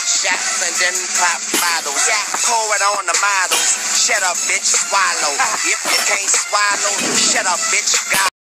shots and then pop bottles. Yeah, pour it on the models. Shut up, bitch, swallow. If you can't swallow, shut up, bitch, God.